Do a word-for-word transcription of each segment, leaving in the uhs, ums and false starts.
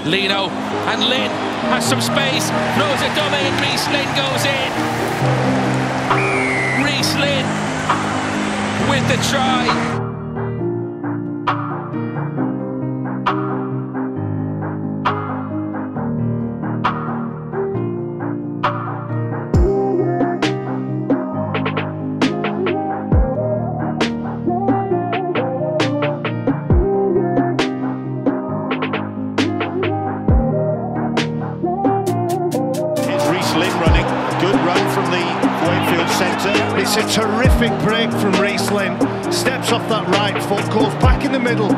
Lino and Lyne has some space, throws a dummy and Reece Lyne goes in. Reece Lyne with the try. Lyne running, a good run from the Wakefield centre. It's a terrific break from Reece Lyne. Steps off that right foot, goes back in the middle.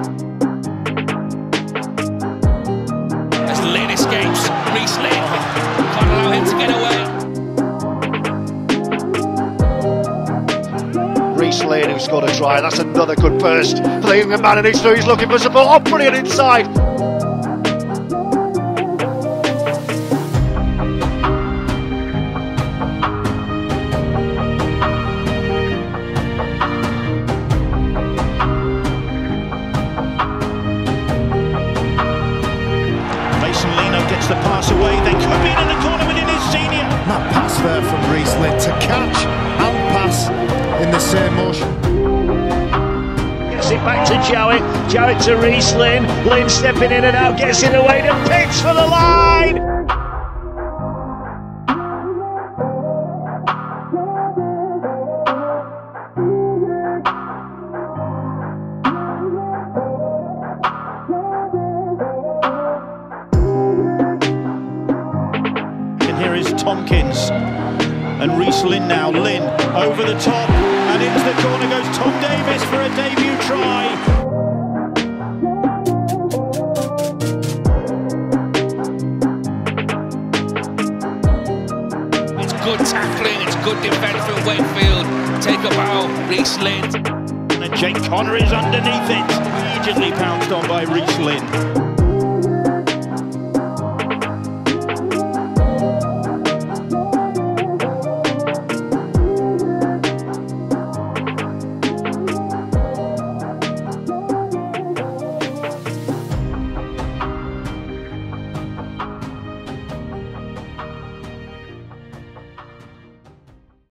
As Lyne escapes, Reece Lyne can't allow him to get away. Reece Lyne who scored a try, that's another good burst for the young man, and he's through, he's looking for support. Oh, brilliant inside. Gets the pass away, they could be in the corner within his senior. That pass there from Reece Lyne to catch and pass in the same motion. Gets it back to Jowett, Jowett to Reece Lyne, Lyne stepping in and out, gets it away to pitch for the line. Here is Tompkins and Reece Lyne now. Lyne over the top and into the corner goes Tom Davis for a debut try. It's good tackling, it's good defence from Wakefield. Take a bow, Reece Lyne. And Jake Connor is underneath it. Immediately pounced on by Reece Lyne.